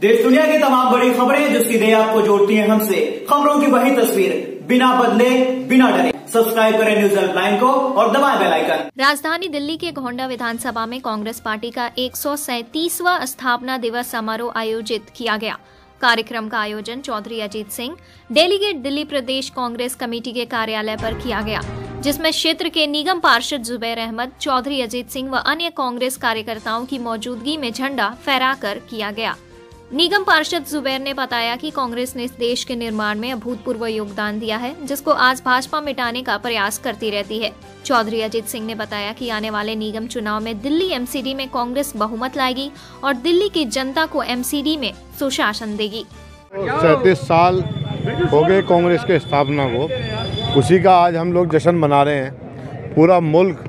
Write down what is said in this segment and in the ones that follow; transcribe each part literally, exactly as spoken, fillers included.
देश दुनिया की तमाम बड़ी खबरें जो सीधे आपको जोड़ती हैं हमसे, खबरों की वही तस्वीर बिना बदले बिना डरे। सब्सक्राइब करें न्यूज़ हेल्पलाइन को और दबाएं बेल आइकन। राजधानी दिल्ली के गोंडा विधानसभा में कांग्रेस पार्टी का एक सौ सैंतीसवां स्थापना दिवस समारोह आयोजित किया गया। कार्यक्रम का आयोजन चौधरी अजीत सिंह, डेलीगेट दिल्ली प्रदेश कांग्रेस कमेटी के कार्यालय पर किया गया, जिसमें क्षेत्र के निगम पार्षद जुबैर अहमद, चौधरी अजीत सिंह व अन्य कांग्रेस कार्यकर्ताओं की मौजूदगी में झंडा फहराकर किया गया। निगम पार्षद जुबैर ने बताया कि कांग्रेस ने इस देश के निर्माण में अभूतपूर्व योगदान दिया है, जिसको आज भाजपा मिटाने का प्रयास करती रहती है। चौधरी अजीत सिंह ने बताया कि आने वाले निगम चुनाव में दिल्ली एमसीडी में कांग्रेस बहुमत लाएगी और दिल्ली की जनता को एमसीडी में सुशासन देगी। सैंतीस साल हो गए कांग्रेस के स्थापना को, उसी का आज हम लोग जश्न मना रहे हैं। पूरा मुल्क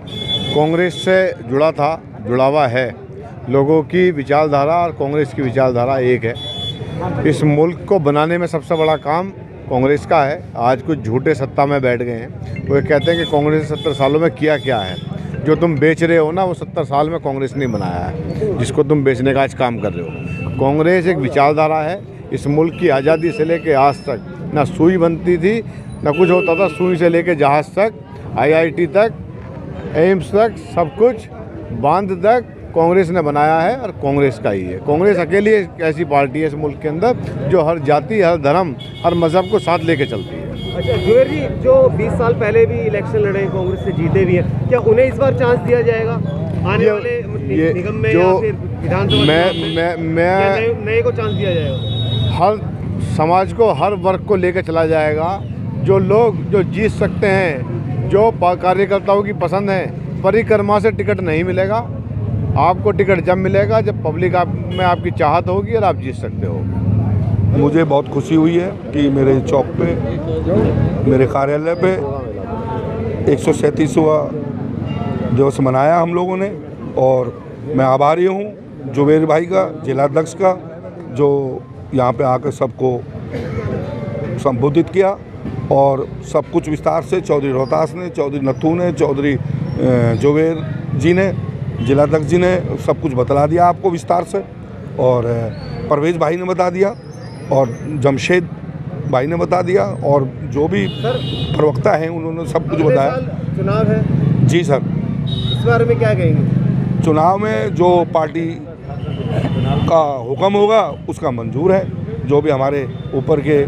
कांग्रेस से जुड़ा था, जुड़ा हुआ है। लोगों की विचारधारा और कांग्रेस की विचारधारा एक है। इस मुल्क को बनाने में सबसे बड़ा काम कांग्रेस का है। आज कुछ झूठे सत्ता में बैठ गए हैं, वो कहते हैं कि कांग्रेस ने सत्तर सालों में किया क्या है। जो तुम बेच रहे हो ना, वो सत्तर साल में कांग्रेस ने बनाया है, जिसको तुम बेचने का आज काम कर रहे हो। कांग्रेस एक विचारधारा है। इस मुल्क की आज़ादी से लेकर आज तक ना सुई बनती थी, ना कुछ होता था। सुई से लेकर जहाज़ तक, आईआईटी तक, एम्स तक, सब कुछ बांध तक कांग्रेस ने बनाया है और कांग्रेस का ही है। कांग्रेस अकेली एक ऐसी पार्टी है इस मुल्क के अंदर जो हर जाति, हर धर्म, हर मजहब को साथ लेके चलती है। अच्छा जुबैर जी, जो बीस साल पहले भी इलेक्शन लड़े कांग्रेस से जीते भी हैं, क्या उन्हें इस बार चांस दिया जाएगा आने ये, वाले ये निगम में जो या फिर विधानसभा मैं मैं मैं नए को चांस दिया जाएगा? हर समाज को, हर वर्ग को लेकर चला जाएगा। जो लोग जो जीत सकते हैं, जो कार्यकर्ताओं की पसंद है, परिक्रमा से टिकट नहीं मिलेगा। आपको टिकट जब मिलेगा जब पब्लिक आप में आपकी चाहत होगी और आप जीत सकते हो। मुझे बहुत खुशी हुई है कि मेरे चौक पे, मेरे कार्यालय पे एक सौ सैंतीसवां दिवस मनाया हम लोगों ने, और मैं आभारी हूँ जुबैर भाई का, जिलाध्यक्ष का, जो यहाँ पे आकर सबको संबोधित किया और सब कुछ विस्तार से चौधरी रोहतास ने, चौधरी नथू ने, चौधरी जुबैर जी ने, जिलाध्यक्ष जी ने सब कुछ बतला दिया आपको विस्तार से, और परवेज भाई ने बता दिया और जमशेद भाई ने बता दिया, और जो भी प्रवक्ता हैं उन्होंने सब कुछ बताया। चुनाव है जी सर, इस बारे में क्या कहेंगे? चुनाव में जो पार्टी का हुक्म होगा उसका मंजूर है। जो भी हमारे ऊपर के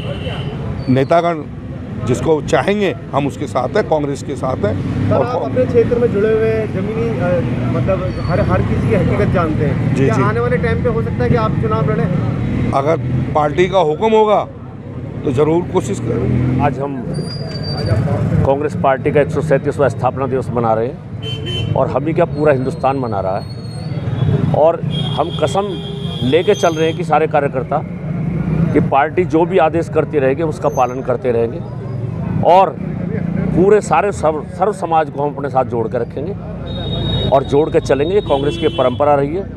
नेतागण जिसको चाहेंगे हम उसके साथ हैं, कांग्रेस के साथ हैं। और आप अपने क्षेत्र में जुड़े हुए जमीनी मतलब हर हर किसी की हकीकत जानते हैं। जी, क्या जी। आने वाले टाइम पे हो सकता है कि आप चुनाव लड़ें? अगर पार्टी का हुक्म होगा तो ज़रूर कोशिश करें। आज हम कांग्रेस पार्टी का एक सौ सैंतीसवां स्थापना दिवस मना रहे हैं, और हम ही क्या पूरा हिंदुस्तान मना रहा है। और हम कसम लेके चल रहे हैं कि सारे कार्यकर्ता कि पार्टी जो भी आदेश करती रहेगी उसका पालन करते रहेंगे, और पूरे सारे सर्व सर्व समाज को हम अपने साथ जोड़ कर रखेंगे और जोड़ कर चलेंगे। कांग्रेस की परंपरा रही है।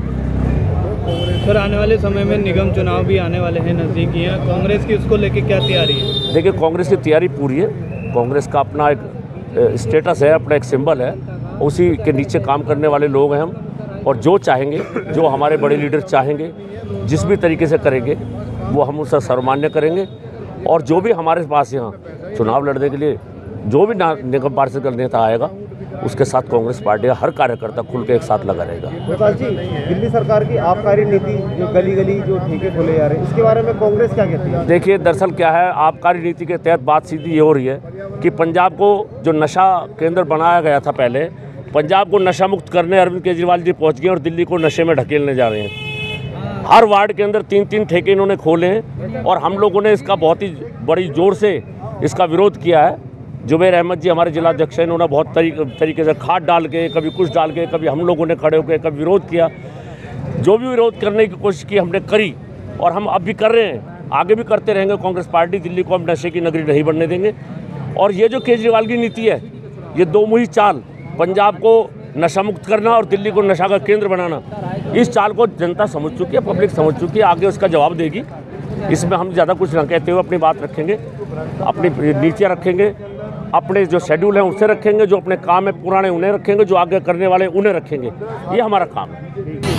सर, आने वाले समय में निगम चुनाव भी आने वाले हैं, नज़दीकी हैं। कांग्रेस की उसको लेके क्या तैयारी है? देखिए, कांग्रेस की तैयारी पूरी है। कांग्रेस का अपना एक स्टेटस है, अपना एक सिंबल है, उसी के नीचे काम करने वाले लोग हैं हम। और जो चाहेंगे, जो हमारे बड़े लीडर चाहेंगे, जिस भी तरीके से करेंगे वो हम उसका सर्वमान्य करेंगे। और जो भी हमारे पास यहाँ चुनाव लड़ने के लिए जो भी निगम पार्षद का नेता आएगा, उसके साथ कांग्रेस पार्टी का हर कार्यकर्ता खुल के एक साथ लगा रहेगा। गोपाल जी, दिल्ली सरकार की आबकारी नीति, जो गली गली जो ठेके खोले जा रहे हैं, इसके बारे में कांग्रेस क्या कहती है? देखिए, दरअसल क्या है, आबकारी नीति के तहत बात सीधी ये हो रही है कि पंजाब को जो नशा केंद्र बनाया गया था पहले, पंजाब को नशा मुक्त करने अरविंद केजरीवाल जी पहुँच गए और दिल्ली को नशे में ढकेलने जा रहे हैं। हर वार्ड के अंदर तीन तीन ठेके इन्होंने खोले हैं, और हम लोगों ने इसका बहुत ही बड़ी जोर से इसका विरोध किया है। जुबैर अहमद जी हमारे जिलाध्यक्ष हैं, इन्होंने बहुत तरीके तरीके से खाद डाल के, कभी कुछ डाल के, कभी हम लोगों ने खड़े होकर कभी विरोध किया। जो भी विरोध करने की कोशिश की हमने करी, और हम अब भी कर रहे हैं, आगे भी करते रहेंगे। कांग्रेस पार्टी दिल्ली को हम नशे की नगरी नहीं बनने देंगे। और ये जो केजरीवाल की नीति है, ये दो मुही चाल, पंजाब को नशा मुक्त करना और दिल्ली को नशा का केंद्र बनाना, इस चाल को जनता समझ चुकी है, पब्लिक समझ चुकी है। आगे उसका जवाब देगी। इसमें हम ज़्यादा कुछ न कहते हुए अपनी बात रखेंगे, अपनी नीतियाँ रखेंगे, अपने जो शेड्यूल हैं उसे रखेंगे, जो अपने काम है पुराने उन्हें रखेंगे, जो आगे करने वाले उन्हें रखेंगे। ये हमारा काम है।